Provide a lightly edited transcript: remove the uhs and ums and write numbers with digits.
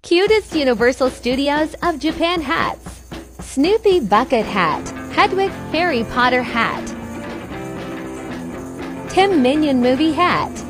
Cutest Universal Studios of Japan hats. Snoopy bucket hat. Hedwig Harry Potter hat. Tim Minion movie hat.